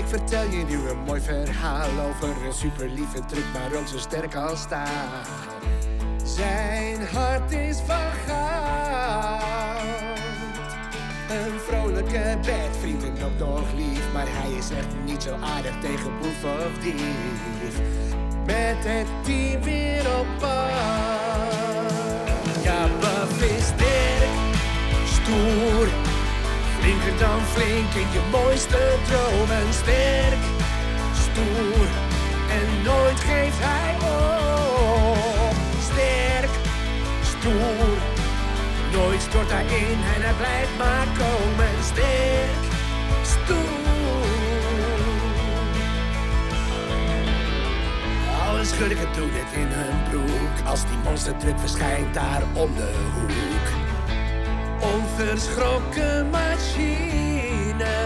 Ik vertel je nu een mooi verhaal over een super lieve truc, maar ook zo sterk als staal. Zijn hart is van goud. Een vrolijke bedvriend en ook nog lief, maar hij is echt niet zo aardig tegen boef of dief. Met het team weer op pad. Ja, Buff is sterk, stoer, flinker dan flink in je mooiste dromen. Sterk, stoer en nooit geeft hij op. Sterk, stoer, nooit stort hij in en hij blijft maar komen. Sterk, stoer. Alle schurken doen het in hun broek als die monstertruck verschijnt daar om de hoek. Onverschrokken machine.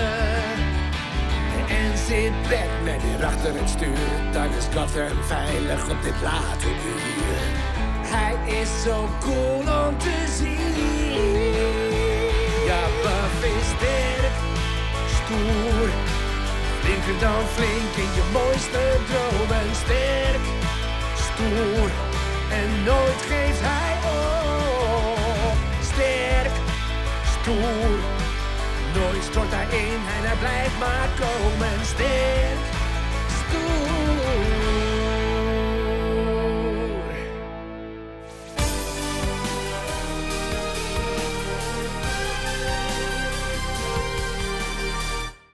En zit Batman weer achter het stuur, dan is Gotham veilig op dit late uur. Hij is zo cool om te zien. Ja, Buff is sterk, stoer, flinker dan flink in je mooiste dromen. Sterk, stoer en nooit geeft hij op. Sterk, stoer, nooit stort hij in en hij blijft maar komen. Sterk, stoer.